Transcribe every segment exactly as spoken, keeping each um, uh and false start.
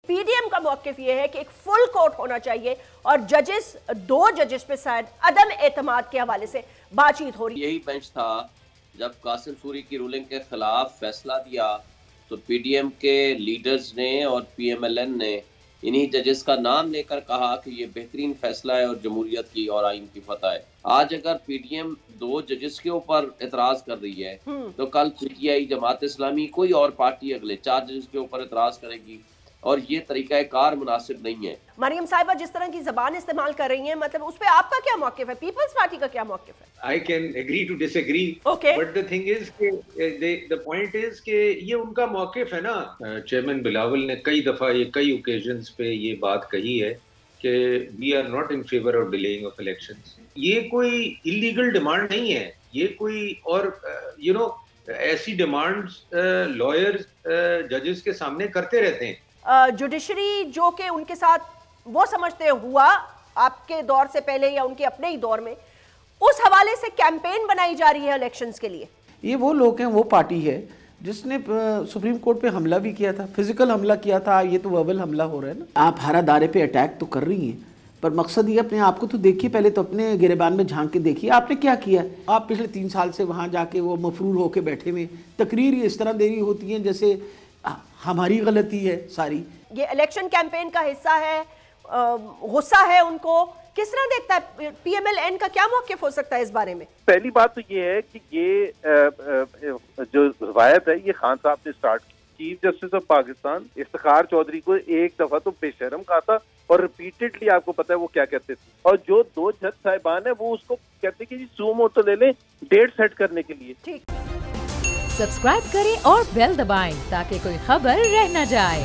PDM का मौक़िफ़ ये है कि एक फुल कोर्ट होना चाहिए और जजेस, दो जजेस पे शायद अदम एतमाद के हवाले से बातचीत हो रही है। यही बेंच था जब कासिम सूरी की रूलिंग के खिलाफ फैसला दिया तो पीडीएम के लीडर्स ने और पीएमएलएन ने इन्हीं जजेस का नाम लेकर कहा कि ये बेहतरीन फैसला है और जमहूरियत की और आइन की फतह है। आज अगर पीडीएम दो जजेस के ऊपर एतराज कर रही है तो कल पीटीआई, जमात इस्लामी, कोई और पार्टी अगले चार जजेस के ऊपर एतराज करेगी और ये तरीका कार मुनासिब नहीं है। मरियम साहिबा जिस तरह की जबान इस्तेमाल कर रही हैं, मतलब उस पे आपका क्या मौक़िफ़ है? पीपल्स पार्टी का क्या मौक़िफ़ है? I can agree to disagree. Okay. But the thing is कि they, the point is कि ये उनका मौक़िफ़ है ना। चेयरमैन बिलावल ने कई दफ़ा ये कई ओकेजन्स पे ये बात कही है कि we are not in favor of delaying of elections. ये कोई इलीगल डिमांड नहीं है, ये कोई और यू नो ऐसी डिमांड्स लॉयर्स जजेस के सामने करते रहते हैं। जुडिशरी जो कि उनके साथ वो समझते हुआ आपके दौर से पहले या उनके अपने ही दौर में, उस हवाले से कैंपेन बनाई जा रही है इलेक्शंस के लिए। ये वो लोग हैं, वो पार्टी है जिसने सुप्रीम कोर्ट पे हमला भी किया था, फिजिकल हमला किया था, ये तो वर्बल हमला हो रहा है ना। आप हरा दायरे पे अटैक तो कर रही हैं, पर मकसद ये अपने आप को तो देखिए, पहले तो अपने गिरेबान में झांक के देखिए आपने क्या किया। आप पिछले तीन साल से वहाँ जाके वो मफरूर होके बैठे हुए, तकरीर इस तरह देरी होती है जैसे हमारी गलती है सारी। ये इलेक्शन कैंपेन का हिस्सा है, गुस्सा है उनको, किस तरह देखता है पीएमएलएन का क्या मौक़िफ़ हो सकता है इस बारे में? पहली बात तो ये है कि ये जो रवायत है ये खान साहब ने स्टार्ट की। Chief justice of Pakistan Iftikhar Chaudhry को एक दफा तो बेशरम कहा था और रिपीटेडली आपको पता है वो क्या कहते थे, और जो दो जज साहिबान है वो उसको कहते कि जी जूम हो तो ले लें डेट सेट करने के लिए। ठीक, सब्सक्राइब करें और बेल दबाएं ताकि कोई खबर रह न जाए।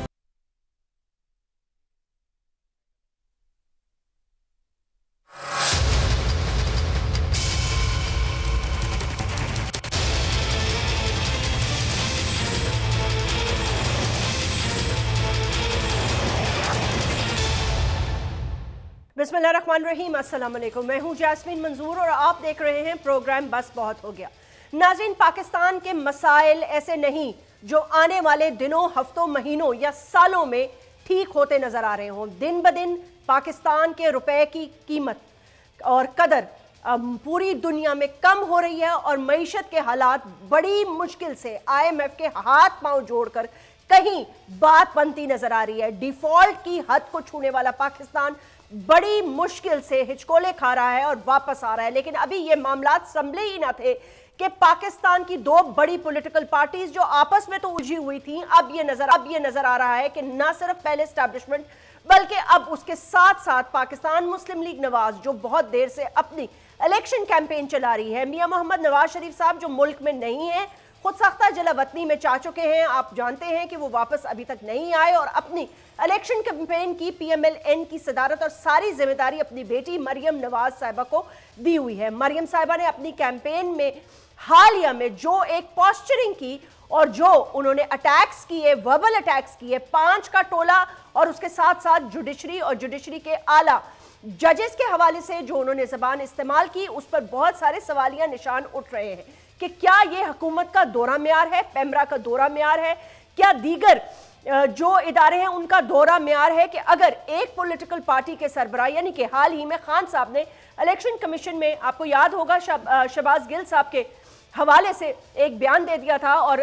बिस्मिल्लाहिर्रहमानिर्रहीम, अस्सलाम वालेकुम। मैं हूं जास्मीन मंजूर और आप देख रहे हैं प्रोग्राम बस बहुत हो गया। नाज़रीन, पाकिस्तान के मसाइल ऐसे नहीं जो आने वाले दिनों, हफ्तों, महीनों या सालों में ठीक होते नजर आ रहे हों। दिन ब दिन पाकिस्तान के रुपए की कीमत और कदर पूरी दुनिया में कम हो रही है और मईशत के हालात बड़ी मुश्किल से आईएमएफ के हाथ पांव जोड़कर कहीं बात बनती नजर आ रही है। डिफॉल्ट की हद को छूने वाला पाकिस्तान बड़ी मुश्किल से हिचकोले खा रहा है और वापस आ रहा है। लेकिन अभी ये मामला संभले ही ना थे कि पाकिस्तान की दो बड़ी पॉलिटिकल पार्टीज जो आपस में तो उलझी हुई थी, अब ये नजर अब ये नजर आ रहा है कि ना सिर्फ पहले एस्टैब्लिशमेंट बल्कि अब उसके साथ साथ पाकिस्तान मुस्लिम लीग नवाज जो बहुत देर से अपनी इलेक्शन कैंपेन चला रही है, मियां मोहम्मद नवाज शरीफ साहब जो मुल्क में नहीं है, खुद सख्ता जला वतनी में जा चुके हैं। आप जानते हैं कि वो वापस अभी तक नहीं आए और अपनी इलेक्शन कैंपेन की पीएमएलएन की सदारत और सारी जिम्मेदारी अपनी बेटी मरियम नवाज साहिबा को दी हुई है। मरियम साहिबा ने अपनी कैंपेन में हालिया में जो एक पोस्चरिंग की और जो उन्होंने अटैक्स किए, वर्बल अटैक्स किए, पांच का टोला और उसके साथ साथ जुडिशरी और जुडिशरी के आला जजेस के हवाले से जो उन्होंने जबान इस्तेमाल की, उस पर बहुत सारे सवालिया निशान उठ रहे हैं कि क्या यह हुकूमत का दौरा म्यार है, पेमरा का दौरा म्यार है, क्या दीगर जो इदारे हैं उनका दौरा म्यार है कि अगर एक पॉलिटिकल पार्टी के सरबराह, यानी कि हाल ही में खान साहब ने इलेक्शन कमीशन में, आपको याद होगा, शब, शबाज गिल साहब के हवाले से एक बयान दे दिया था और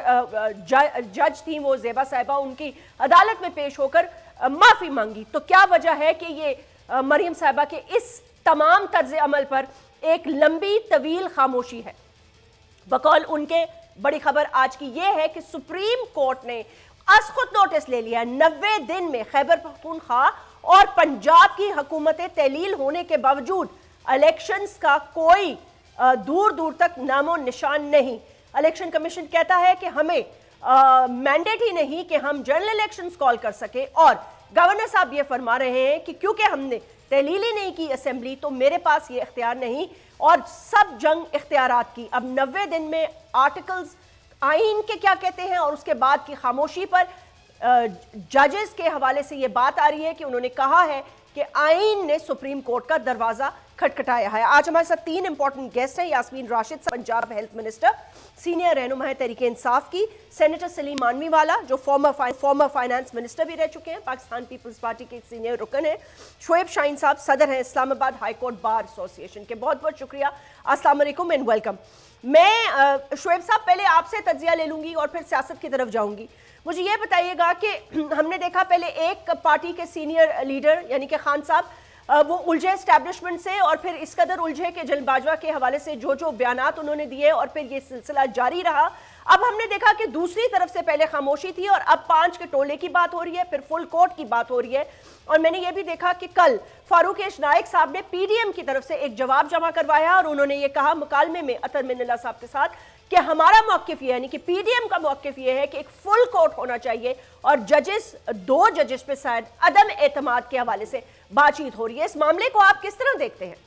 जज थी वो ज़ेबा साहिबा, उनकी अदालत में पेश होकर माफ़ी मांगी। तो क्या वजह है कि ये मरियम साहिबा के इस तमाम तर्ज अमल पर एक लंबी तवील खामोशी है? बकौल उनके बड़ी खबर आज की यह है कि सुप्रीम कोर्ट ने आज खुद नोटिस ले लिया। नब्बे दिन में खैबर पख्तूनख्वा और पंजाब की हुकूमतें तहलील होने के बावजूद इलेक्शंस का कोई दूर दूर तक नामो निशान नहीं। इलेक्शन कमीशन कहता है कि हमें मैंडेट ही नहीं कि हम जनरल इलेक्शंस कॉल कर सके, और गवर्नर साहब ये फरमा रहे हैं कि क्योंकि हमने तहलील ही नहीं की असेंबली तो मेरे पास ये इख्तियार नहीं, और सब जंग इख्तियारात की। अब नब्बे दिन में आर्टिकल्स आइन के क्या कहते हैं और उसके बाद की खामोशी पर जजेस के हवाले से ये बात आ रही है कि उन्होंने कहा है कि आईन ने सुप्रीम कोर्ट का दरवाजा खटखटाया है। आज हमारे साथ तीन इंपॉर्टेंट गेस्ट हैं। Yasmin Rashid, Punjab health minister, senior रहनुमा है तहरीक इंसाफ की, सेनेटर सलीम मानवीवाला जो फॉर्मर फॉर्मर फाइनेंस मिनिस्टर भी रह चुके हैं, पाकिस्तान पीपल्स पार्टी के सीनियर रुकन है, शोएब शाहीन साहब सदर हैं Islamabad high court bar association के। बहुत बहुत शुक्रिया, अस्सलाम वालेकुम एंड वेलकम। मैं शोएब साहब पहले आपसे तज्जिया ले लूंगी और फिर सियासत की तरफ जाऊंगी। मुझे ये बताइएगा कि हमने देखा पहले एक पार्टी के सीनियर लीडर यानी कि खान साहब वो उलझे एस्टैब्लिशमेंट से और फिर इस कदर उलझे कि जल बाजवा के हवाले से जो जो बयानात उन्होंने दिए और फिर ये सिलसिला जारी रहा। अब हमने देखा कि दूसरी तरफ से पहले खामोशी थी और अब पांच के टोले की बात हो रही है, फिर फुल कोर्ट की बात हो रही है। और मैंने ये भी देखा कि कल फारूक नाइक साहब ने पीडीएम की तरफ से एक जवाब जमा करवाया और उन्होंने ये कहा मुकालमे में अतर मिन्नल्लाह साहब के साथ कि हमारा मौक़िफ़ ये यानी कि पीडीएम का मौक़िफ़ ये है कि एक फुल कोर्ट होना चाहिए और जजेस दो जजेस पे शायद अदम एतमाद के हवाले से बातचीत हो रही है। इस मामले को आप किस तरह देखते हैं?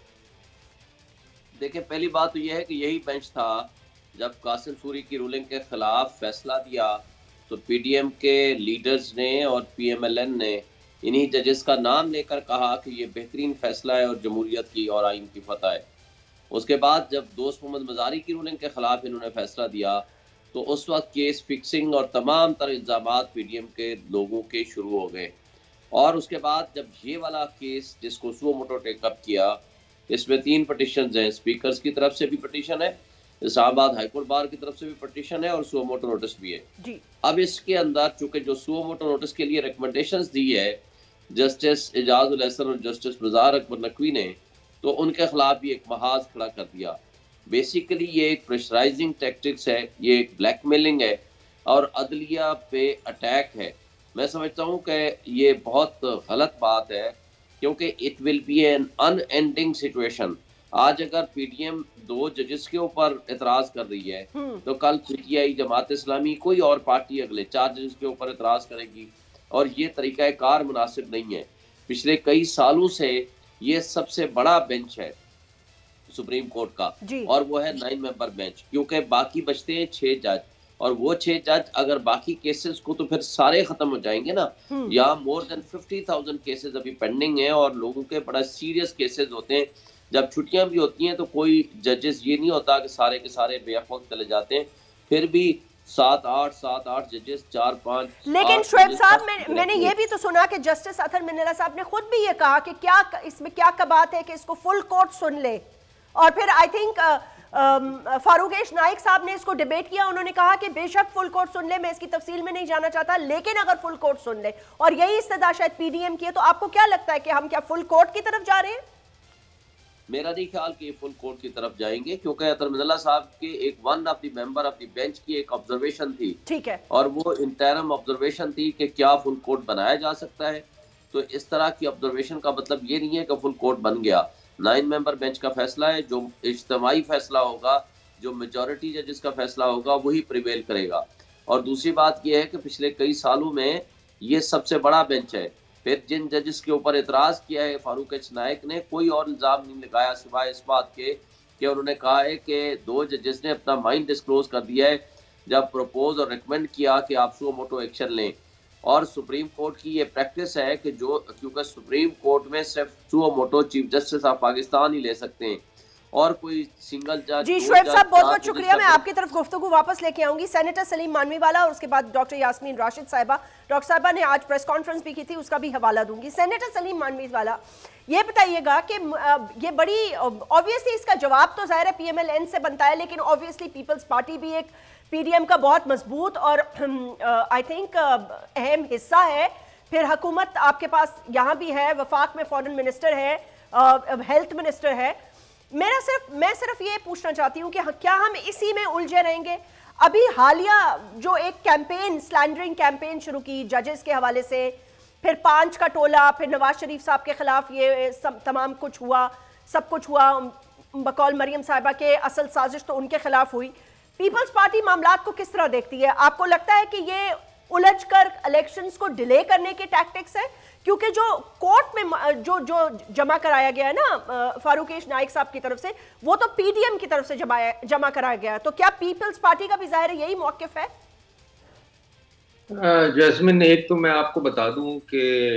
देखिए, पहली बात तो यह है कि यही बेंच था जब कासिम सूरी की रूलिंग के खिलाफ फैसला दिया तो पीडीएम के लीडर्स ने और पीएमएलएन ने इन्हीं जजेस का नाम लेकर कहा कि ये बेहतरीन फैसला है और जमहूरियत की और आइन की फतह है। उसके बाद जब दोस्त मोहम्मद मजारी की रूलिंग के खिलाफ इन्होंने फैसला दिया तो उस वक्त केस फिक्सिंग और तमाम तर इल्ज़ामात पीडीएम के लोगों के शुरू हो गए। और उसके बाद जब ये वाला केस जिसको सुओ मोटो टेकअप किया, इसमें तीन पटिशन हैं, स्पीकर्स की तरफ से भी पटिशन है, इस्लामाबाद हाईकोर्ट बार की तरफ से भी पटिशन है और सुओ मोटो नोटिस भी है जी। अब इसके अंदर चूंकि जो सुओ मोटो नोटिस के लिए रिकमेंडेशंस दी है जस्टिस एजाज उल एहसन और जस्टिस मज़ार अकबर नकवी ने, तो उनके खिलाफ भी एक महाज खड़ा कर दिया। बेसिकली ये एक प्रेशराइजिंग टैक्टिक्स है, ये एक ब्लैकमेलिंग है और अदलिया पे अटैक है। मैं समझता हूँ कि ये बहुत गलत बात है क्योंकि it will be an unending situation. आज अगर पीडीएम दो जजेस के ऊपर एतराज कर रही है तो कल पीटीआई, जमात इस्लामी, कोई और पार्टी अगले चार जजेस के ऊपर एतराज करेगी और ये तरीका कार मुनासिब नहीं है। पिछले कई सालों से ये सबसे बड़ा बेंच है सुप्रीम कोर्ट का और वो है नाइन मेंबर बेंच, क्योंकि बाकी बचते हैं छह जज और वो छह जज अगर बाकी केसेस को तो फिर सारे खत्म हो जाएंगे ना। यहाँ more than fifty thousand cases अभी पेंडिंग है और लोगों के बड़ा सीरियस केसेस होते हैं। जब छुट्टियां भी होती हैं तो कोई जजेस ये नहीं होता कि सारे के सारे बेवक्त चले जाते हैं, फिर भी सात आठ सात आठ जजेस चार पांच। लेकिन शोएब साहब, मैं, मैंने ये भी तो सुना कि जस्टिस अतर मिन्नल्लाह साहब ने खुद भी ये कहा कि क्या इसमें क्या कबात है कि इसको फुल कोर्ट सुन ले। और फिर आई थिंक फारूक नाइक साहब ने इसको डिबेट किया, उन्होंने कहा कि बेशक फुल कोर्ट सुन ले, मैं इसकी तफसील में नहीं जाना चाहता, लेकिन अगर फुल कोर्ट सुन ले, और यही इस्तदा शायद पीडीएम की है, तो आपको क्या लगता है कि हम क्या फुल कोर्ट की तरफ जा रहे हैं? मेरा नहीं ख्याल कि फुल कोर्ट की तरफ जाएंगे क्योंकि अतर मिन्नल्लाह साहब के एक one of the member of the bench की एक ऑब्जर्वेशन थी, ठीक है, और वो इंटरम ऑब्जर्वेशन थी कि क्या फुल कोर्ट बनाया जा सकता है। तो इस तरह की ऑब्जर्वेशन का मतलब ये नहीं है कि फुल कोर्ट बन गया। नाइन मेंबर बेंच का फैसला है, जो इज्तिमाई फैसला होगा, जो मेजॉरिटी जजेस का फैसला होगा वही प्रिवेल करेगा। और दूसरी बात यह है कि पिछले कई सालों में ये सबसे बड़ा बेंच है। फिर जिन जजेस के ऊपर एतराज किया है फारूक नाइक ने, कोई और इल्जाम नहीं लगाया सिवाय इस बात के कि उन्होंने कहा है कि दो जजेस ने अपना माइंड डिस्क्लोज कर दिया है जब प्रपोज और रिकमेंड किया कि आप सुओ मोटो एक्शन लें। और सुप्रीम कोर्ट की ये प्रैक्टिस है कि जो, क्योंकि सुप्रीम कोर्ट में सिर्फ suo motu chief justice of Pakistan ही ले सकते हैं और कोई सिंगल जज। जी शोएब साहब, बहुत बहुत शुक्रिया। मैं आपकी तरफ गुफ्तगू वापस लेके आऊंगी। सेनेटर सलीम मानवीवाला और उसके बाद डॉक्टर यास्मीन राशिद साहिबा, डॉक्टर साहिबा ने आज प्रेस कॉन्फ्रेंस भी की थी, उसका भी हवाला दूंगी। सेनेटर सलीम मानवीवाला, ये बताइएगा कि ये बड़ी ऑब्वियसली इसका जवाब तो जाहिर है पीएमएलएन से बनता है, लेकिन ऑब्वियसली पीपल्स पार्टी भी एक पीडीएम का बहुत मजबूत और आई थिंक अहम हिस्सा है। फिर हुकूमत आपके पास यहाँ भी है, वफाक में फॉरेन मिनिस्टर है, हेल्थ मिनिस्टर है। मेरा सिर्फ मैं सिर्फ ये पूछना चाहती हूँ कि क्या हम इसी में उलझे रहेंगे? अभी हालिया जो एक कैंपेन, स्लैंडरिंग कैंपेन शुरू की जजेस के हवाले से, फिर पांच का टोला, फिर नवाज शरीफ साहब के खिलाफ ये सब तमाम कुछ हुआ, सब कुछ हुआ, बकौल मरियम साहिबा के असल साजिश तो उनके खिलाफ हुई। पीपल्स पार्टी मामलात को किस तरह देखती है? आपको लगता है कि ये उलझ कर इलेक्शंस को डिले करने के टैक्टिक्स है? क्योंकि जो कोर्ट में जो जो जमा कराया गया है ना फारूक नाइक साहब की तरफ से, वो तो पीडीएम की तरफ से जमा जमा कराया गया है, तो क्या पीपल्स पार्टी का भी जाहिर यही मौकिफ है? जैस्मिन, एक तो मैं आपको बता दूं कि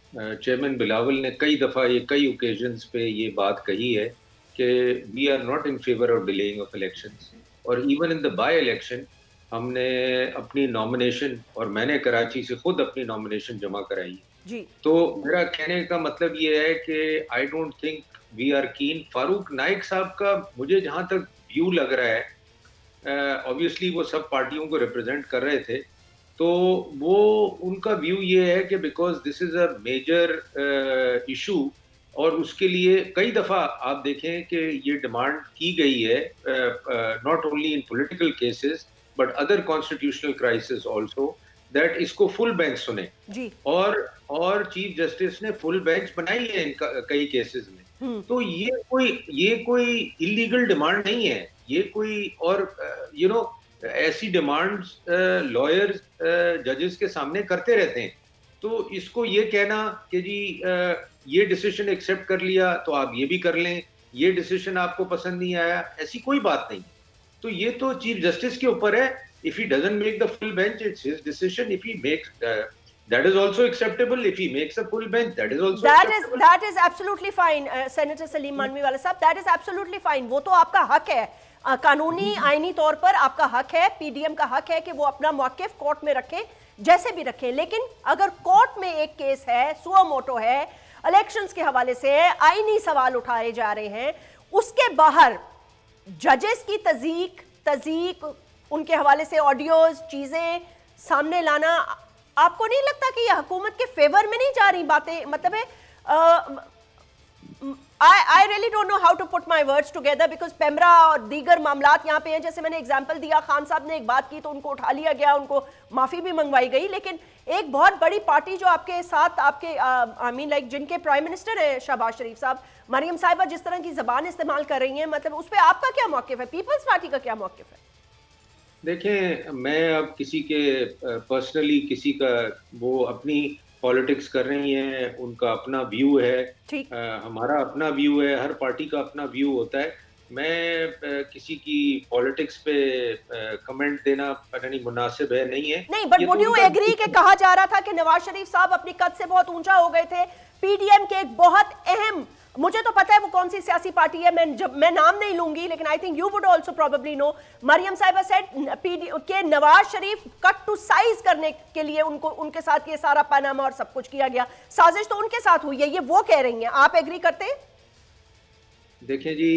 चेयरमैन बिलावल ने कई दफ़ा ये कई ओकेजन्स पे ये बात कही है कि we are not in favour of delaying of elections, और even in the by election हमने अपनी नॉमिनेशन, और मैंने कराची से खुद अपनी नॉमिनेशन जमा कराई जी। तो मेरा कहने का मतलब ये है कि I don't think we are keen. Farooq Naik साहब का मुझे जहाँ तक व्यू लग रहा है, ऑब्वियसली uh, वो सब पार्टियों को रिप्रेजेंट कर रहे थे, तो वो उनका व्यू ये है कि because this is a major issue, और उसके लिए कई दफ़ा आप देखें कि ये डिमांड की गई है, not only in political cases but other constitutional crisis also, that इसको फुल बेंच सुने जी। और और चीफ जस्टिस ने फुल बेंच बनाई है इन कई केसेस में। तो ये कोई ये कोई इलीगल डिमांड नहीं है, ये कोई और यू नो ऐसी डिमांड्स लॉयर्स जजेस के सामने करते रहते हैं। तो इसको ये कहना कि जी uh, ये डिसीजन एक्सेप्ट कर लिया तो आप ये भी कर लें, ये डिसीजन आपको पसंद नहीं आया, ऐसी कोई बात नहीं। तो ये तो चीफ जस्टिस के ऊपर है। If he doesn't make the full bench, it's his decision. If he makes that is also acceptable. If he makes a full bench, that is also that acceptable. is that is absolutely fine, uh, Senator Salim Manviwala साहब, that is absolutely fine. वो तो आपका हक है, uh, कानूनी आईनी तौर पर आपका हक है, पीडीएम का हक है कि वो अपना मौक़िफ़ कोर्ट में रखे, जैसे भी रखें। लेकिन अगर कोर्ट में एक केस है, सुओ मोटो है, इलेक्शंस के हवाले से आईनी सवाल उठाए जा रहे हैं, उसके बाहर जजेस की तज़ीक तज़ीक उनके हवाले से ऑडियोज चीज़ें सामने लाना, आपको नहीं लगता कि ये हुकूमत के फेवर में नहीं जा रही बातें? मतलब है I I really don't know how to put my words together, because PEMRA और दीगर मामलात यहाँ पे हैं। जैसे मैंने एग्जांपल दिया, खान साहब ने एक बात की तो उनको उठा लिया गया, उनको माफ़ी भी मंगवाई गई, लेकिन एक बहुत बड़ी पार्टी जो आपके साथ आपके आई मीन लाइक जिनके प्राइम मिनिस्टर है शहबाज शरीफ साहब, मरियम साहिबा जिस तरह की ज़बान इस्तेमाल कर रही हैं, मतलब उस पर आपका क्या मौक़िफ़ है? पीपल्स पार्टी का क्या मौक़िफ़ है? देखें, मैं अब किसी के पर्सनली किसी का वो अपनी पॉलिटिक्स कर रही हैं, उनका अपना व्यू है, आ, हमारा अपना व्यू है, हर पार्टी का अपना व्यू होता है। मैं आ, किसी की पॉलिटिक्स पे कमेंट देना पता नहीं मुनासिब है नहीं है। नहीं, बट वुड यू एग्री कि कहा जा रहा था कि नवाज शरीफ साहब अपनी कद से बहुत ऊंचा हो गए थे, पीडीएम के एक बहुत अहम, मुझे तो पता है वो कौन सी सियासी पार्टी है, मैं जब मैं नाम नहीं लूंगी, लेकिन I think you would also probably know, Maryam साहिबा सेड पीडी के Nawaz Sharif cut to size करने के लिए उनको उनके साथ ये सारा पनामा और सब कुछ किया गया, साजिश तो उनके साथ हुई है, ये वो कह रही हैं। आप एग्री करते हैं? देखिए जी,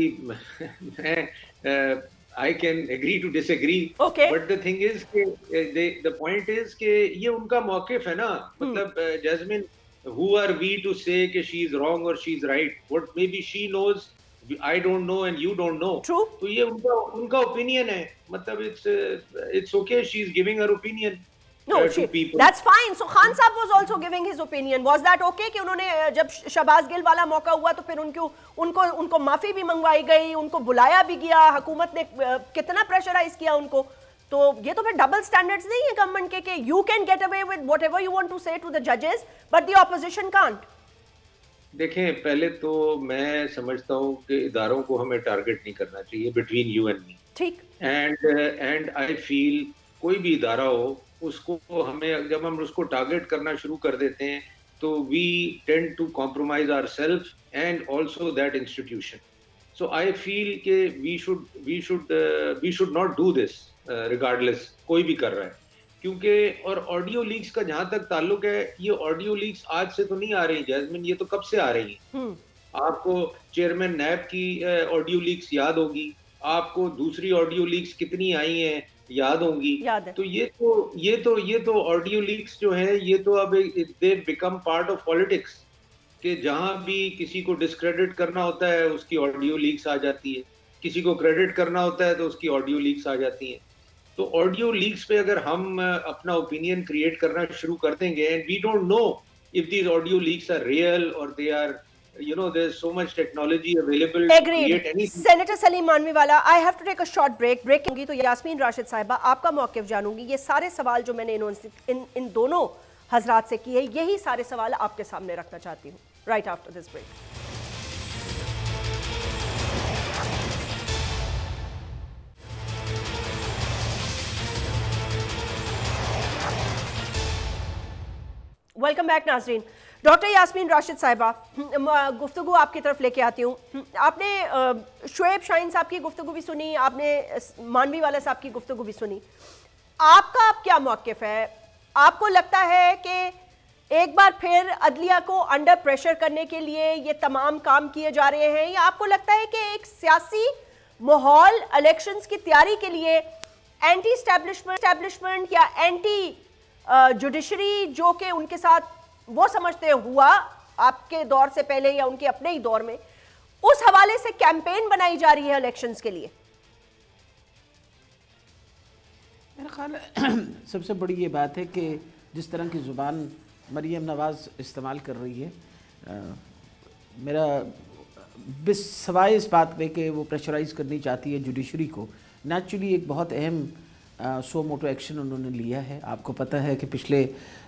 मैं I can agree to disagree, but the thing is the point is कि ये उनका मौक़िफ़ है ना। मतलब Jasmeen, who are we to say कि she is wrong or she is right? What maybe she knows, I don't know and you don't know. True. तो ये उनका उनका opinion है, मतलब it's uh, it's okay, she is giving her opinion. No, uh, she, that's fine. So Khan Saab was also giving his opinion. Was that okay कि उन्होंने जब शहबाज गिल वाला मौका हुआ तो फिर उनको उनको उनको माफी भी मंगवाई गई, उनको बुलाया भी गया, हुकूमत ने कितना प्रेशराइज किया उनको? तो ये तो फिर डबल स्टैंडर्ड्स नहीं है गवर्नमेंट के कि you can get away with whatever you want to say to the जजेस बट द ऑपोजिशन कांट। देखें, पहले तो मैं समझता हूँ कि इदारों को हमें टारगेट नहीं करना चाहिए बिटवीन यू एंड मी, ठीक। एंड एंड आई फील कोई भी इदारा हो, उसको हमें जब हम उसको टारगेट करना शुरू कर देते हैं तो we tend to compromise ourself and also that institution. So I feel कि we should we should we should not do this regardless uh, कोई भी कर रहा है, क्योंकि और ऑडियो लीक्स का जहां तक ताल्लुक है, ये ऑडियो लीक्स आज से तो नहीं आ रही जैस्मिन, ये तो कब से आ रही हैं। आपको चेयरमैन नैब की ऑडियो uh, लीक्स याद होगी, आपको दूसरी ऑडियो लीक्स कितनी आई हैं याद होंगी, याद है। तो ये तो ये तो ये तो ऑडियो लीक्स जो है, ये तो अब they become part of politics, कि जहां भी किसी को डिस्क्रेडिट करना होता है उसकी ऑडियो लीक्स आ जाती है, किसी को क्रेडिट करना होता है तो उसकी ऑडियो लीक्स आ जाती हैं। तो ऑडियो लीक्स पे अगर हम अपना ओपिनियन क्रिएट करना शुरू कर देंगे, and we don't know if these audio leaks are real और they are, you know, there's so much technology available to create anything. Senator Salim Manviwala, I have to take a short break. Break होगी तो यास्मीन राशिद साहिबा आपका मौक़िफ़ जानूंगी। ये सारे सवाल जो मैंने इन इन दोनों हजरात से किए, यही सारे सवाल आपके सामने रखना चाहती हूँ right after this break. Welcome back नाजरीन। डॉक्टर यास्मीन राशिद साहिबा, गुफ्तगू आपकी तरफ लेके आती हूँ। आपने शुएब शाहीन साहब की गुफ्तगू भी सुनी, आपने मानवी वाला साहब की गुफ्तगू भी सुनी। आपका अब क्या मौक़िफ़ है? आपको लगता है कि एक बार फिर अदलिया को अंडर प्रेशर करने के लिए ये तमाम काम किए जा रहे हैं, या आपको लगता है कि एक सियासी माहौल इलेक्शंस की तैयारी के लिए एंटी स्टैब्लिशमेंट स्टैब्लिशमेंट या एंटी जुडिशरी जो कि उनके साथ वो समझते हुआ आपके दौर से पहले या उनके अपने ही दौर में, उस हवाले से कैंपेन बनाई जा रही है इलेक्शंस के लिए? मेरा ख्याल है सबसे बड़ी ये बात है कि जिस तरह की ज़ुबान मरियम नवाज़ इस्तेमाल कर रही है, आ, मेरा बिस सवाए इस बात पे कि वो प्रेशराइज़ करनी चाहती है जुडिशरी को। नेचुरली एक बहुत अहम सो मोटो एक्शन उन्होंने लिया है। आपको पता है कि पिछले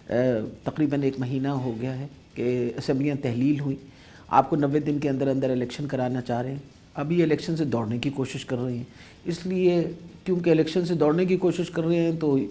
तकरीबन एक महीना हो गया है कि असम्बलियाँ तहलील हुई। आपको नब्बे दिन के अंदर अंदर इलेक्शन कराना चाह रहे हैं। अभी इलेक्शन से दौड़ने की कोशिश कर रहे हैं। इसलिए क्योंकि इलेक्शन से दौड़ने की कोशिश कर रहे हैं तो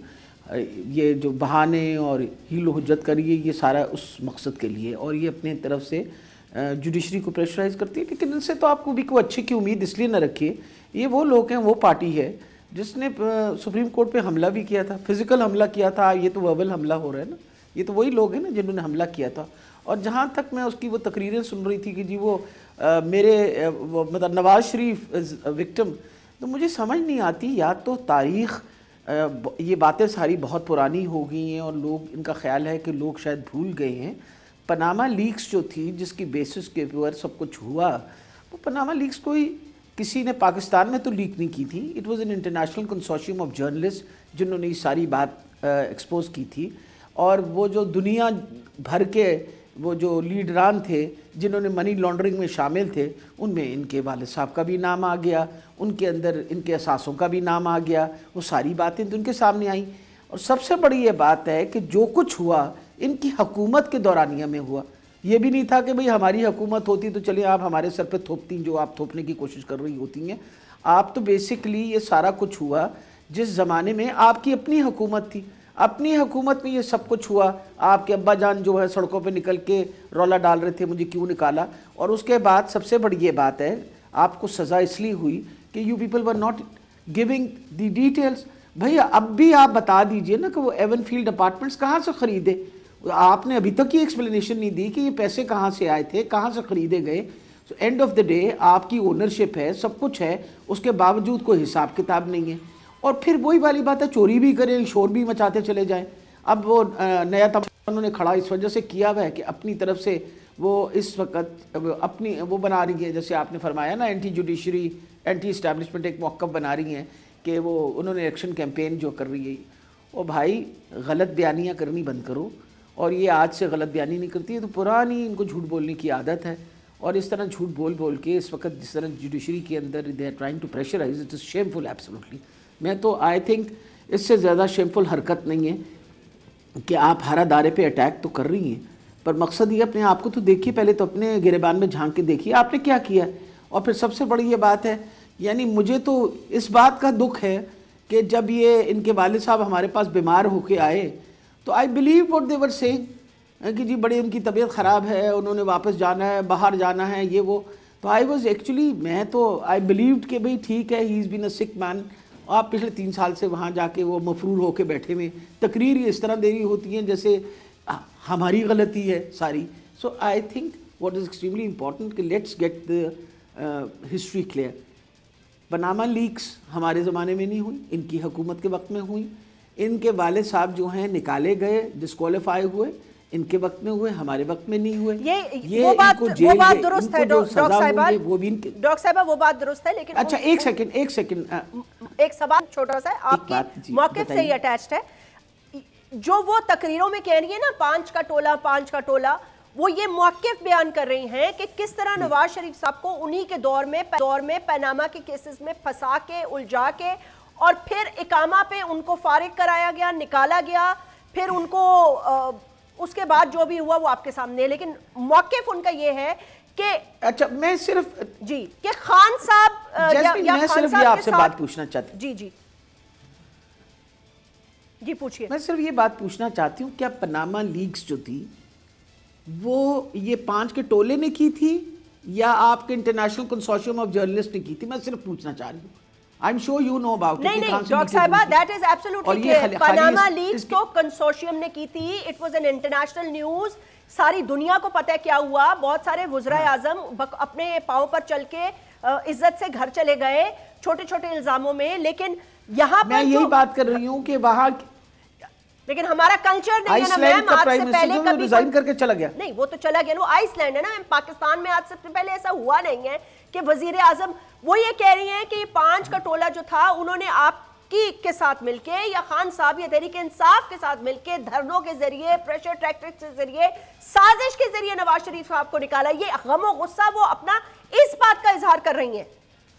ये जो बहाने और हील हुज्जत करिए, ये सारा उस मकसद के लिए, और ये अपने तरफ से जुडिशरी को प्रेशराइज़ करती है। लेकिन इनसे तो आपको भी कोई अच्छे की उम्मीद इसलिए ना रखिए। ये वो लोग हैं, वो पार्टी है जिसने सुप्रीम कोर्ट पे हमला भी किया था, फिज़िकल हमला किया था। ये तो वर्बल हमला हो रहा है ना, ये तो वही लोग हैं ना जिन्होंने हमला किया था। और जहाँ तक मैं उसकी वो तकरीरें सुन रही थी कि जी वो आ, मेरे वो, मतलब नवाज़ शरीफ विक्टिम, तो मुझे समझ नहीं आती। या तो तारीख़ ये बातें सारी बहुत पुरानी हो गई हैं और लोग, इनका ख्याल है कि लोग शायद भूल गए हैं। पनामा लीक्स जो थी, जिसकी बेसिस के ऊपर सब कुछ हुआ, वो पनामा लीक्स कोई किसी ने पाकिस्तान में तो लीक नहीं की थी। It was an international consortium of journalist जिन्होंने ये सारी बात एक्सपोज की थी। और वो जो दुनिया भर के वो जो लीडरान थे जिन्होंने मनी लॉन्ड्रिंग में शामिल थे, उनमें इनके वालिद साहब का भी नाम आ गया, उनके अंदर इनके असासों का भी नाम आ गया। वो सारी बातें तो उनके सामने आई। और सबसे बड़ी ये बात है कि जो कुछ हुआ इनकी हुकूमत के दौरानिया में हुआ। ये भी नहीं था कि भाई हमारी हुकूमत होती तो चलिए आप हमारे सर पे थोपती जो आप थोपने की कोशिश कर रही होती हैं। आप तो बेसिकली ये सारा कुछ हुआ जिस ज़माने में आपकी अपनी हुकूमत थी। अपनी हुकूमत में ये सब कुछ हुआ। आपके अब्बा जान जो है सड़कों पे निकल के रौला डाल रहे थे, मुझे क्यों निकाला। और उसके बाद सबसे बड़ी ये बात है, आपको सज़ा इसलिए हुई कि you people were not giving the details. भैया अब भी आप बता दीजिए ना कि वो एवनफील्ड अपार्टमेंट्स कहाँ से ख़रीदे। आपने अभी तक ये एक्सप्लेनेशन नहीं दी कि ये पैसे कहाँ से आए थे, कहाँ से ख़रीदे गए। So end of the day आपकी ओनरशिप है, सब कुछ है, उसके बावजूद कोई हिसाब किताब नहीं है। और फिर वही वाली बात है, चोरी भी करें, शोर भी मचाते चले जाएं। अब वो नया तमाशा उन्होंने खड़ा इस वजह से किया हुआ है कि अपनी तरफ से वो इस वक्त अपनी वो बना रही है, जैसे आपने फरमाया ना, एंटी जुडिशरी एंटी इस्टेब्लिशमेंट एक मौक़िफ़ बना रही हैं कि वो उन्होंने एक्शन कैंपेन जो कर रही है। ओ भाई, गलत बयानियाँ करनी बंद करो। और ये आज से गलत बयानी नहीं करती है, तो पुरानी इनको झूठ बोलने की आदत है। और इस तरह झूठ बोल बोल के इस वक्त जिस तरह जुडिशरी के अंदर they are trying to pressurize, it is shameful absolutely. मैं तो आई थिंक इससे ज़्यादा शेमफुल हरकत नहीं है कि आप हर अदारे पे अटैक तो कर रही हैं, पर मकसद ये अपने आप को तो देखिए, पहले तो अपने गिरेबान में झांक के देखिए आपने क्या किया। और फिर सबसे बड़ी ये बात है, यानी मुझे तो इस बात का दुख है कि जब ये इनके वालिद साहब हमारे पास बीमार होके आए तो I believe what they were saying कि जी बड़ी उनकी तबीयत ख़राब है, उन्होंने वापस जाना है, बाहर जाना है, ये वो। तो आई वाज एक्चुअली, मैं तो आई बिलीव्ड कि भाई ठीक है, he is been a sick man. आप पिछले तीन साल से वहाँ जाके वो मफरूर होके बैठे हुए, तकरीर इस तरह दे रही होती हैं जैसे हमारी गलती है सारी। So I think what is extremely important कि let's get the history clear. Panama leaks हमारे ज़माने में नहीं हुई, इनकी हुकूमत के वक्त में हुई। इनके वालिद साहब जो हैं निकाले गए, डिस्क्वालीफाई हुए, इनके वक्त में हुए, हमारे वक्त में नहीं हुए। ये, ये वो बात वो बात दुरुस्त है डॉक्टर साहिबा, वो भी डॉक्टर साहिबा वो बात दुरुस्त है। लेकिन अच्छा एक सेकंड एक सेकंड एक सवाल छोटा सा आपके मौक़िफ़ से ही अटैच्ड है। जो वो तकरीरों में कह रही है ना, पांच का टोला पांच का टोला, वो ये मौक़िफ़ बयान कर रही हैं कि किस तरह नवाज शरीफ साहब को उन्हीं के दौर में दौर में पनामा के केसेस में फंसा के, उलझा के, और फिर इकामा पे उनको फारिग कराया गया, निकाला गया, फिर उनको आ, उसके बाद जो भी हुआ वो आपके सामने। लेकिन मौक़िफ़ उनका ये है कि अच्छा मैं सिर्फ जी कि खान साहब या, या मैं खान सिर्फ साहब ये आपसे बात पूछना चाहती जी जी जी पूछिए। मैं सिर्फ ये बात पूछना चाहती हूँ, क्या पनामा लीक्स जो थी वो ये पांच के टोले ने की थी या आपके इंटरनेशनल कंसोर्शियम ऑफ जर्नलिस्ट ने की थी? मैं सिर्फ पूछना चाह रही हूँ। I am sure you know about it. नहीं नहीं डॉक्टर साहिबा, that is absolutely clear. Panama leaks तो कंसोर्शियम ने की थी। It was an international news, सारी दुनिया को पता है क्या हुआ। बहुत सारे वुज़राए आज़म अपने पांव पर चल के इज्जत से घर चले गए छोटे छोटे इल्जामों में। लेकिन यहाँ पर मैं यही बात कर रही हूँ कि वहां, लेकिन हमारा कल्चर नहीं है ना मैम। आज से पहले कभी रिजाइन करके चला गया। नहीं, वो तो चला गया ना, आइसलैंड है ना मैम। पाकिस्तान में आज से पहले ऐसा हुआ नहीं है कि वजीर आजम वो ये कह रही हैं कि पांच का टोला जो था उन्होंने आपकी के साथ मिलके या खान साहब या तहरीक इंसाफ के साथ मिलके धरनों के जरिए, प्रेशर टैक्टिक्स के जरिए, साजिश के जरिए नवाज शरीफ साहब को निकाला। ये गम और गुस्सा वो अपना इस बात का इजहार कर रही हैं।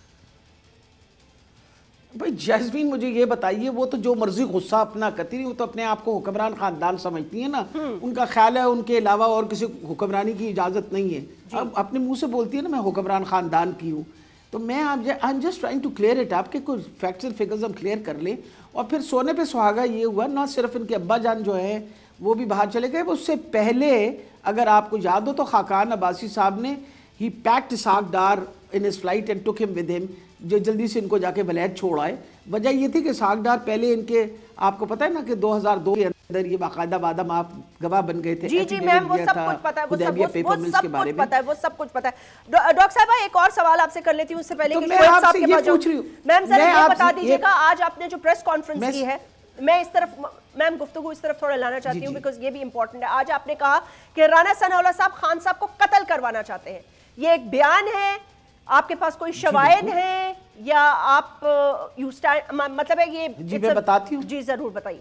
भाई जैस्मीन मुझे ये बताइए, वो तो जो मर्जी गुस्सा अपना करती रही, वो तो अपने आप को हुक्मरान खानदान समझती है ना। उनका ख्याल है उनके अलावा और किसी हुक्मरानी की इजाजत नहीं है। अब अपने मुंह से बोलती है ना मैं हुक्मरान खानदान की हूँ। तो मैं आप I am just trying to clear it. आपके कुछ फैक्ट्स एंड फिगर्स हम क्लियर कर लें। और फिर सोने पे सुहागा ये हुआ, ना सिर्फ इनके अब्बा जान जो है वो भी बाहर चले गए, उससे पहले अगर आपको याद हो तो खाकान अब्बासी साहब ने he packed Ishaq Dar in his flight and took him with him, जो जल्दी से इनको जाके वलैद छोड़ आए। वजह ये थी कि इसाक डार पहले इनके, आपको पता है ना कि दो हज़ार दो के अंदर ये बाकायदा वादा माफ गवाह बन गए थे। जी जी मैम, वो सब कुछ पता है, वो सब वो सब कुछ पता है, वो सब कुछ पता है। डॉक्टर साहब एक और सवाल आपसे कर लेती हूँ उससे पहले कि शोएब साहब के पास पूछ रही हूँ। मैम जरा ये बता दीजिएगा, आज आपने जो प्रेस कॉन्फ्रेंस की है, मैं इस तरफ मैम गुफ्तगू इस तरफ थोड़ा लाना चाहती हूँ बिकॉज ये भी इंपॉर्टेंट है। आज आपने कहा कि राना सनाउल्लाह साहब खान साहब को कत्ल करवाना चाहते हैं। ये एक बयान है, आपके पास कोई शवाहिद है या आप यू स्टैंड, मतलब है ये? जी मैं बताती हूँ। जी जरूर बताइए।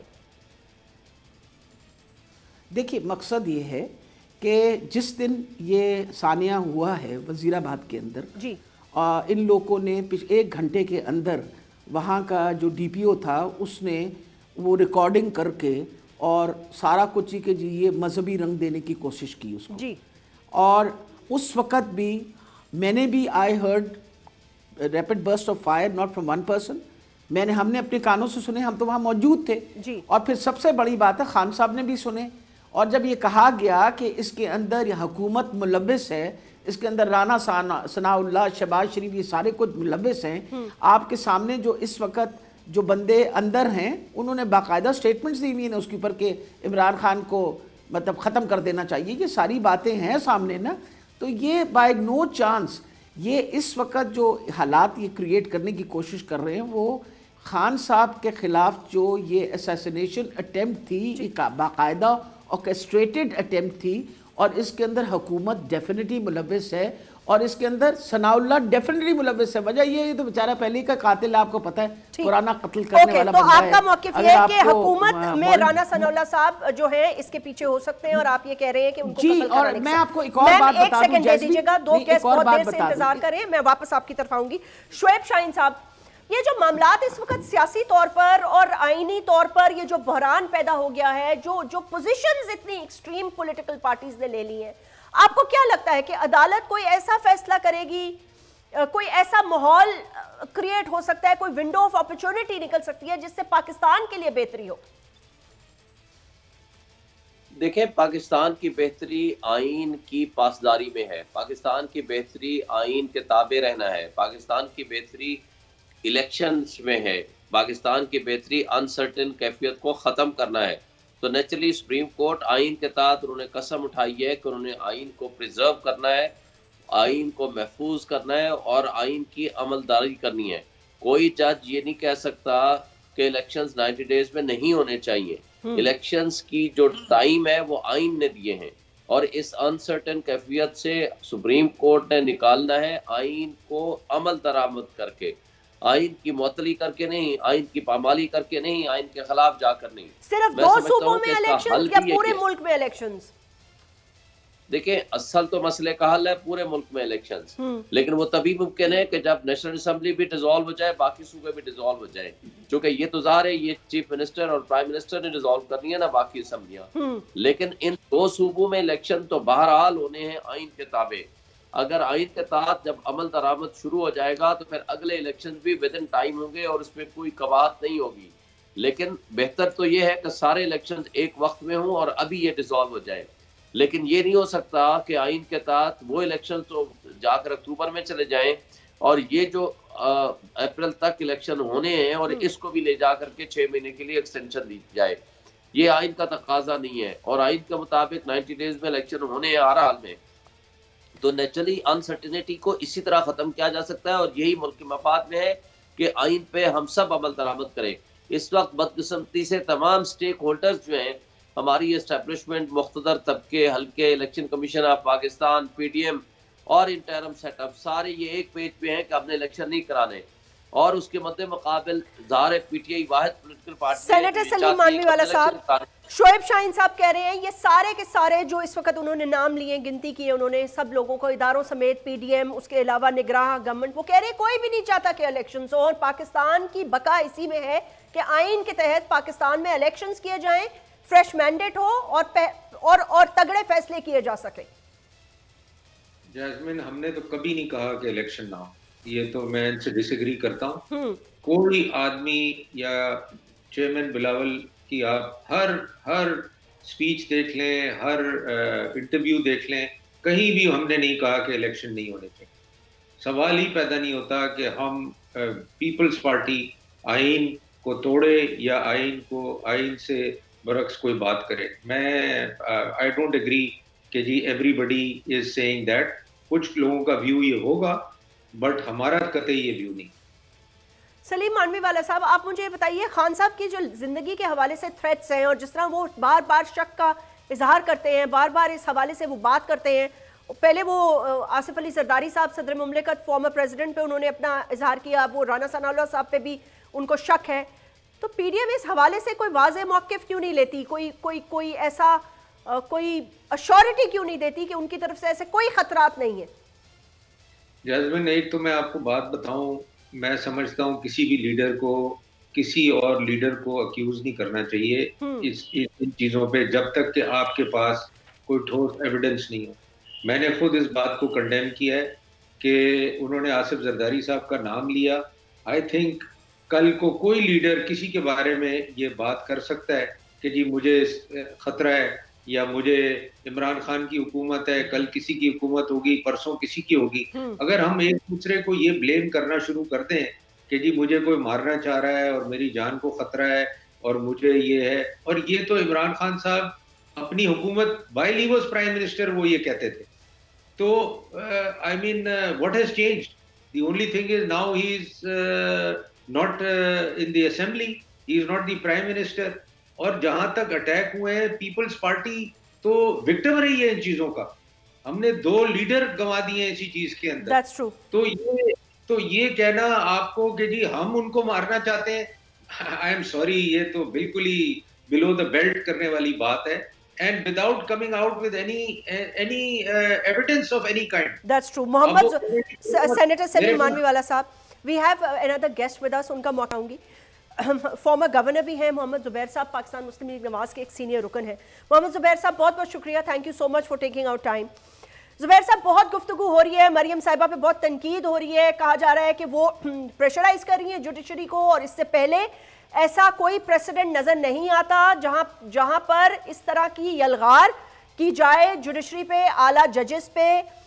देखिए मकसद ये है कि जिस दिन ये सानिया हुआ है वजीराबाद के अंदर जी, आ, इन लोगों ने एक घंटे के अंदर वहाँ का जो डीपीओ था उसने वो रिकॉर्डिंग करके और सारा कुछ के जी ये मजहबी रंग देने की कोशिश की उसको जी। और उस वक़्त भी मैंने भी I heard rapid burst of fire not from one person. मैंने हमने अपने कानों से सुने, हम तो वहाँ मौजूद थे जी। और फिर सबसे बड़ी बात है खान साहब ने भी सुने। और जब ये कहा गया कि इसके अंदर ये हुकूमत मुलव्विस है, इसके अंदर राना सनाउल्लाह, शहबाज शरीफ, ये सारे कुछ मुलव्विस हैं। आपके सामने जो इस वक्त जो बंदे अंदर हैं उन्होंने बाकायदा स्टेटमेंट्स दी हुई हैं उसके ऊपर कि इमरान खान को मतलब ख़त्म कर देना चाहिए। ये सारी बातें हैं सामने ना। तो ये बाय नो चांस ये इस वक्त जो हालात ये क्रिएट करने की कोशिश कर रहे हैं वो खान साहब के ख़िलाफ़ जो ये असैसिनेशन अटेम्प्ट थी, एक बाकायदा ऑर्केस्ट्रेटेड अटेम्प्ट थी और इसके अंदर हुकूमत डेफिनेटली मुलव्विस है और इसके अंदर सनाउल्लाह डेफिनेटली मुलव्विस है। वजह ये है तो बेचारा पहले का कातिल आपको पता है, पुराना कत्ल करने okay, वाला तो बंदा है। आपका मौक़िफ़ ये है कि हुकूमत में राना सनाउल्लाह साहब जो है इसके पीछे हो सकते हैं और आप ये कह रहे हैं कि उनको जी। और मैं आपको एक और बात बता दूं, एक सेकंड दे दीजिएगा, दो केस बहुत देर से इंतजार करें, मैं वापस आपकी तरफ आऊंगी। शोएब शाहीन साहब, ये जो मामलात इस वक्त सियासी तौर पर और आईनी तौर पर ये जो बहरान पैदा हो गया है, जो जो पोजीशंस इतनी एक्सट्रीम पॉलिटिकल पार्टीज ने ले ली हैं, आपको क्या लगता है कि अदालत कोई ऐसा फैसला करेगी, कोई ऐसा माहौल क्रिएट हो सकता है, कोई विंडो ऑफ अपॉर्चुनिटी निकल सकती है जिससे पाकिस्तान के लिए बेहतरी हो? देखें, पाकिस्तान की बेहतरी आइन की पासदारी में है। पाकिस्तान की बेहतरी आइन के ताबे रहना है। पाकिस्तान की बेहतरी इलेक्शंस में है। पाकिस्तान की बेहतरी अनसर्टेन कैफियत को ख़त्म करना है। तो नेचुरली सुप्रीम कोर्ट आइन के तहत उन्होंने कसम उठाई है कि उन्होंने आइन को प्रिजर्व करना है, आइन को महफूज करना है और आइन की अमलदारी करनी है। कोई जज ये नहीं कह सकता कि इलेक्शंस नाइन्टी डेज में नहीं होने चाहिए। इलेक्शंस की जो टाइम है वो आइन ने दिए हैं और इस अनसर्टेन कैफियत से सुप्रीम कोर्ट ने निकालना है आइन को अमल दरामद करके, आइन की मुअत्तली करके नहीं, आइन की पामाली करके नहीं, आइन के खिलाफ जाकर नहीं। सिर्फ दो सूबों में इलेक्शंस या पूरे मुल्क में इलेक्शंस? देखिए, असल तो मसले का हल है पूरे मुल्क में इलेक्शंस, लेकिन वो तभी मुमकिन है कि जब नेशनल असेंबली भी डिसॉल्व हो जाए, बाकी सूबे भी डिसॉल्व हो जाए। क्योंकि ये तो ज़ाहिर है ये चीफ मिनिस्टर और प्राइम मिनिस्टर ने डिसॉल्व करनी है ना बाकी असेंबलियां, लेकिन इन दो सूबों में इलेक्शन तो बहरहाल होने हैं आइन के ताबे। अगर आइन के तहत जब अमल दरामद शुरू हो जाएगा तो फिर अगले इलेक्शन भी विद इन टाइम होंगे और उसमें कोई कवाहत नहीं होगी। लेकिन बेहतर तो ये है कि सारे इलेक्शन एक वक्त में हों और अभी ये डिसॉल्व हो जाए। लेकिन ये नहीं हो सकता कि आइन के तहत वो इलेक्शन तो जाकर अक्टूबर में चले जाएं और ये जो अप्रैल तक इलेक्शन होने हैं और इसको भी ले जा करके छह महीने के लिए एक्सटेंशन दी जाए। ये आइन का तकाजा नहीं है और आइन के मुताबिक नब्बे डेज में इलेक्शन होने हैं हर हाल में। तो नेचुरली अनसर्टेनिटी को इसी तरह खत्म किया जा सकता है और यही मुल्क के मफाद में है कि आइन पे हम सब अमल दरामद करें। इस वक्त बदकिस्मती से तमाम स्टेक होल्डर्स जो हैं, हमारी एस्टेब्लिशमेंट, मुख्तदर तबके, हल्के, election commission of Pakistan, P D M और इंटरम सेटअप, सारे ये एक पेज पे हैं कि हमने इलेक्शन नहीं कराने। और उसके मद्दे मुकाबिल ज़ाहिर पीटीआई वाहिद political party. Senator Saleem Mandviwalla साहब, शोएब शाहीन साहब कह रहे हैं ये सारे के सारे जो इस वक्त उन्होंने नाम लिए, गिनती की है उन्होंने सब लोगों को, इदारों समेत, पीडीएम, उसके अलावा निगराह गवर्नमेंट, वो कह रहे हैं कोई भी नहीं चाहता कि इलेक्शन हो और पाकिस्तान की बका इसी में है कि आइन के तहत पाकिस्तान में इलेक्शंस किए जाएं, फ्रेश मैंडेट हो और और और तगड़े फैसले किए जा सके। जैस्मिन, हमने तो कभी नहीं कहा कि इलेक्शन ना हो, ये तो मैं इनसे डिसएग्री करता हूँ। कोई आदमी या चेयरमैन बिलावल की आप हर हर स्पीच देख लें, हर इंटरव्यू देख लें, कहीं भी हमने नहीं कहा कि इलेक्शन नहीं होने चाहिए। सवाल ही पैदा नहीं होता कि हम पीपल्स पार्टी आइन को तोड़े या आइन को आइन से बरक्स कोई बात करे। मैं आई डोंट एग्री कि जी एवरीबडी इज सेइंग दैट। कुछ लोगों का व्यू ये होगा बट हमारा कतई ये व्यू नहीं। सलीम मानवी वाला साहब, आप मुझे बताइए, खान साहब की जो जिंदगी के हवाले से थ्रेट्स हैं और जिस तरह वो बार बार शक का इजहार करते हैं, बार बार इस हवाले से वो बात करते हैं, पहले वो आसिफ अली जरदारी साहब सदर मुमलिकत फॉर्मर प्रेसिडेंट पे उन्होंने अपना इजहार किया, वो राना सनाउल्लाह साहब पे भी उनको शक है, तो पीडीएम इस हवाले से कोई वाज़ेह मौक़िफ़ क्यों नहीं लेती? कोई कोई कोई ऐसा आ, कोई अश्योरिटी क्यों नहीं देती कि उनकी तरफ से ऐसे कोई खतरात नहीं है? जैस्मिन, एक तो मैं आपको बात बताऊं, मैं समझता हूं किसी भी लीडर को किसी और लीडर को अक्यूज नहीं करना चाहिए इस इन चीज़ों पे जब तक कि आपके पास कोई ठोस एविडेंस नहीं हो। मैंने खुद इस बात को कंडेम किया है कि उन्होंने आसिफ जरदारी साहब का नाम लिया। आई थिंक कल को कोई लीडर किसी के बारे में ये बात कर सकता है कि जी मुझे खतरा है या मुझे इमरान खान की हुकूमत है, कल किसी की हुकूमत होगी, परसों किसी की होगी। अगर हम एक दूसरे को ये ब्लेम करना शुरू कर दें कि जी मुझे कोई मारना चाह रहा है और मेरी जान को खतरा है और मुझे ये है, और ये तो इमरान खान साहब अपनी हुकूमत while he was prime minister वो ये कहते थे। तो I mean what has changed? The only thing is now he is not in the assembly, he is not the prime minister. और जहां तक अटैक हुए हैं, पीपल्स पार्टी तो विक्टिम रही है इन चीजों का। हमने दो लीडर गंवा दिए इसी चीज के अंदर। That's true. तो ये तो ये कहना आपको कि जी हम उनको मारना चाहते हैं, आई एम सॉरी, ये तो बिल्कुल ही बिलो द बेल्ट करने वाली बात है, and without coming out with any any uh, evidence of any kind. That's true. Mohammed Senator Salim Manviwala साहब, we have another guest with us, उनका मौका दूंगी। फॉर्मर गवर्नर भी हैं मोहम्मद जुबैर साहब, पाकिस्तान मुस्लिम लीग नवाज के एक सीनियर रुकन है। मोहम्मद जुबैर साहब, बहुत बहुत शुक्रिया, thank you so much for taking out time. Zubair साहब, बहुत गुफ्तगू हो रही है, मरियम साहिबा पे बहुत तनकीद हो रही है, कहा जा रहा है कि वो प्रेशराइज कर रही है जुडिशरी को, और इससे पहले ऐसा कोई प्रेसिडेंट नज़र नहीं आता जहां जहां पर इस तरह की यलगार की जाए जुडिशरी पे, आला जजेस पे,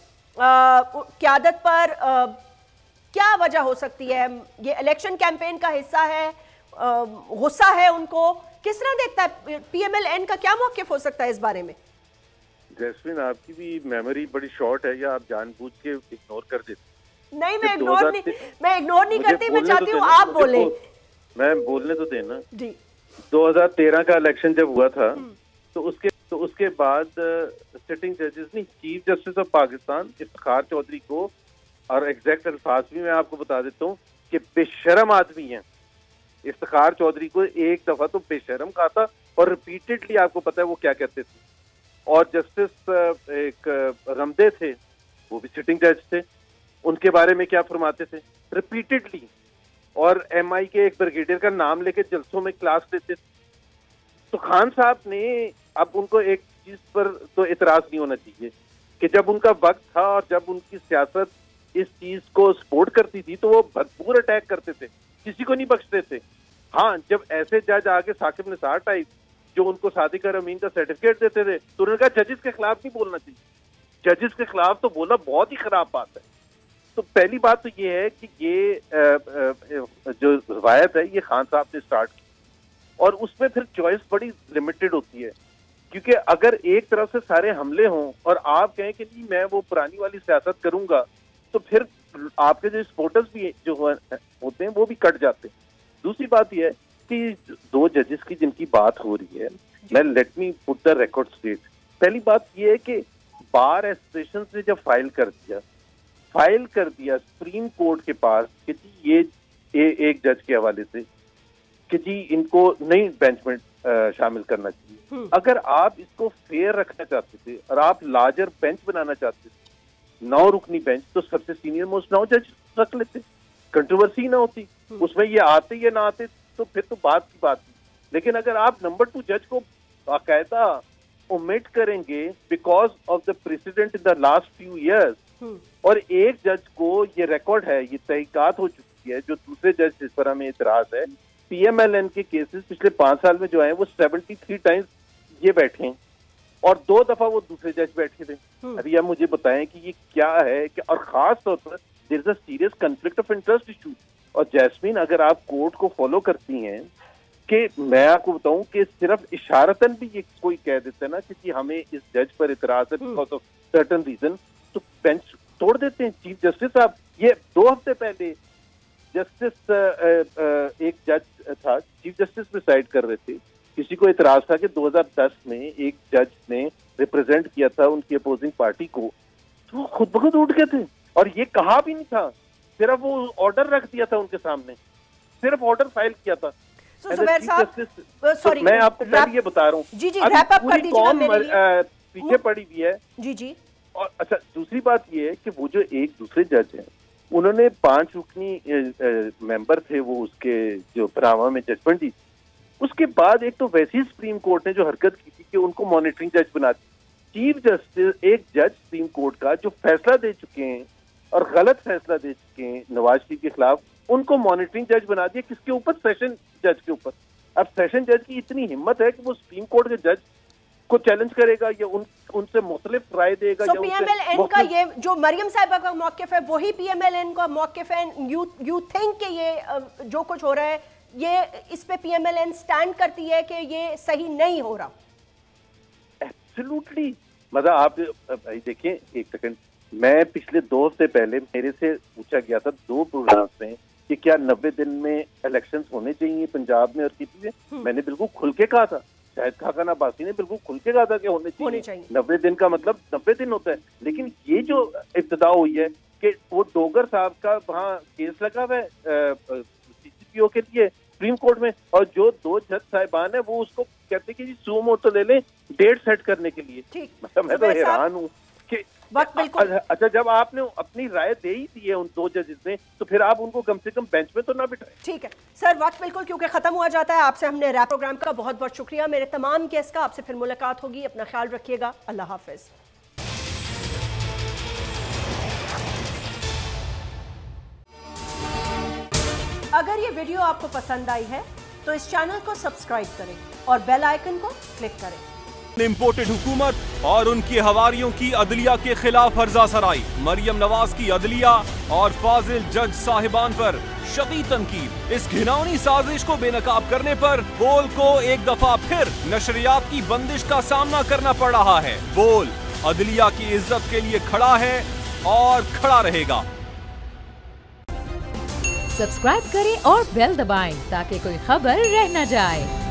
क़यादत पर। आ, क्या वजह हो सकती है? ये इलेक्शन कैंपेन का हिस्सा है, गुस्सा है उनको, किस तरह देखता है पीएमएलएन का, क्या मौक़िफ़ हो सकता है इस बारे में? जैस्मिन, आपकी भी मेमोरी बड़ी शॉर्ट है या आप जानबूझ के इग्नोर कर देते? नहीं, मैं इग्नोर नहीं मैं इग्नोर नहीं करती, मैं चाहती हूँ आप बोले। मैं बोलने तो देना जी। दो हज़ार तेरह का इलेक्शन जब हुआ था तो उसके तो उसके बाद सिटिंग जजेस ने chief justice of Pakistan Iftikhar Chaudhry को, और एग्जैक्ट अल्फाज भी मैं आपको बता देता हूँ कि बेशरम आदमी है, इफ्तिखार चौधरी को एक दफा तो बेशरम कहा था और रिपीटेडली आपको पता है वो क्या कहते थे। और जस्टिस एक रमदे थे, वो भी सिटिंग जज थे, उनके बारे में क्या फरमाते थे रिपीटेडली, और एमआई के एक ब्रिगेडियर का नाम लेके जलसों में क्लास लेते थे। तो खान साहब ने, अब उनको एक चीज पर तो इतराज नहीं होना चाहिए कि जब उनका वक्त था और जब उनकी सियासत इस चीज को सपोर्ट करती थी तो वो भरपूर अटैक करते थे, किसी को नहीं बख्शते थे। हाँ, जब ऐसे जज आगे साकिब निसार टाइप जो उनको सादिक अमीन का सर्टिफिकेट देते थे तो उन्होंने कहा जजेस के खिलाफ नहीं बोलना चाहिए, जजेस के खिलाफ तो बोलना बहुत ही खराब बात है। तो पहली बात तो ये है कि ये आ, आ, जो रवायत है ये खान साहब ने स्टार्ट की और उसमें फिर चॉइस बड़ी लिमिटेड होती है, क्योंकि अगर एक तरफ से सारे हमले हों और आप कहें कि नहीं मैं वो पुरानी वाली सियासत करूंगा तो फिर आपके जो सपोर्टर्स भी जो होते हैं वो भी कट जाते हैं। दूसरी बात यह है कि दो जजेस की जिनकी बात हो रही है, मैं let me put the record straight. पहली बात यह है कि बार एसोसिएशन ने जब फाइल कर दिया फाइल कर दिया सुप्रीम कोर्ट के पास कि जी ये ए, एक जज के हवाले से कि जी इनको नहीं बेंच में शामिल करना चाहिए। अगर आप इसको फेयर रखना चाहते थे और आप लार्जर बेंच बनाना चाहते थे, नौ रुकनी बेंच, तो सबसे सीनियर मोस्ट नौ जज रख लेते, कंट्रोवर्सी ना होती, उसमें ये आते या ना आते तो फिर तो बात की बात थी। लेकिन अगर आप नंबर टू जज को बाकायदा ओमिट करेंगे because of the president in the last few years, और एक जज को ये रिकॉर्ड है, ये तहकीकात हो चुकी है, जो दूसरे जज जिस पर हमें इतराज है, पीएमएलएन के केसेस पिछले पांच साल में जो आए वो सेवेंटी थ्री टाइम्स ये बैठे हैं और दो दफा वो दूसरे जज बैठे थे। अभी आप मुझे बताएं कि ये क्या है कि, और खास तौर पर there is a serious conflict of interest issue. और जैस्मीन, अगर आप कोर्ट को फॉलो करती हैं कि मैं आपको बताऊं कि सिर्फ इशारतन भी ये कोई कह देता है ना कि जी हमें इस जज पर इतराज है बिकॉज ऑफ सर्टेन रीजन, तो बेंच तोड़ देते हैं। चीफ जस्टिस साहब, ये दो हफ्ते पहले जस्टिस एक जज था, चीफ जस्टिस प्रिसाइड कर रहे थे, किसी को इतराज था कि दो हज़ार दस में एक जज ने रिप्रेजेंट किया था उनकी अपोजिंग पार्टी को, तो वो खुद ब खुद उठ गए थे और ये कहा भी नहीं था, सिर्फ वो ऑर्डर रख दिया था उनके सामने, सिर्फ ऑर्डर फाइल किया था। So, जुबैर साहब, तो मैं आपको पहले ये बता रहा हूँ, जी जी रैप अप कर दीजिए मेरे लिए। पीछे पड़ी हुई है जी जी। और अच्छा, दूसरी बात ये है कि वो जो एक दूसरे जज हैं उन्होंने पांच रुकनी मेंबर थे वो उसके जो पनामा में जजमेंट दी, उसके बाद एक तो वैसे ही सुप्रीम कोर्ट ने जो हरकत की थी कि उनको मॉनिटरिंग जज बना दी। चीफ जस्टिस एक जज सुप्रीम कोर्ट का जो फैसला दे चुके हैं और गलत फैसला दे चुके हैं नवाज शरीफ के खिलाफ, उनको मॉनिटरिंग जज बना दिया। किसके ऊपर? सेशन जज के ऊपर। अब सेशन जज की इतनी हिम्मत है कि वो सुप्रीम कोर्ट के जज को चैलेंज करेगा या उन उनसे मुख्तलिफ राय देगा। so, पीएमएलएन का ये जो मरियम साहिबा का मौकिफ है वही पीएमएलएन का मौकिफ है। यू यू थिंक कि ये जो कुछ हो रहा है ये इस पे पीएमएलएन स्टैंड करती है कि ये सही नहीं हो रहा? एब्सोल्युटली। मतलब आप भाई देखिए एक सेकंड, मैं पिछले दो हफ्ते पहले मेरे से पूछा गया था दो प्रोग्राम में कि क्या नब्बे दिन में इलेक्शंस होने चाहिए पंजाब में और किसी में, मैंने बिल्कुल खुल के कहा था, शायद खाकान अब्बासी ने बिल्कुल खुल के कहा था कि होने चाहिए, चाहिए। नब्बे दिन का मतलब नब्बे दिन होता है। लेकिन ये जो इब्तिदा हुई है कि वो डोगर साहब का वहाँ केस लगा हुआ है सीसीपीओ के लिए सुप्रीम कोर्ट में, और जो दो जज साहिबान है वो उसको कहते कि जी सू मोटो ले लें डेट सेट करने के लिए। मतलब मैं तो हैरान हूँ कि अच्छा, जब आपने अपनी राय दे ही दी है उन दो जजेस ने तो फिर आप उनको कम से कम बेंच में तो ना बिठाएं। ठीक है सर, वक्त बिल्कुल क्योंकि खत्म हुआ जाता है। आपसे हमने रैप प्रोग्राम का बहुत बहुत शुक्रिया। मेरे तमाम गेस्ट का आपसे फिर मुलाकात होगी। अपना ख्याल रखिएगा। अल्लाह हाफिज। अगर ये वीडियो आपको पसंद आई है तो इस चैनल को सब्सक्राइब करें और बेल आइकन को क्लिक करें। इम्पोर्टेड हुकूमत और उनकी हवारियों की अदलिया के खिलाफ हर्जा सराई, मरियम नवाज की अदलिया और फाजिल जज साहिबान पर शदीद तनकीद। इस घिनौनी साजिश को बेनकाब करने पर बोल को एक दफा फिर नशरियात की बंदिश का सामना करना पड़ रहा है। बोल अदलिया की इज्जत के लिए खड़ा है और खड़ा रहेगा। सब्सक्राइब करें और बेल दबाएं ताकि कोई खबर रह न जाए।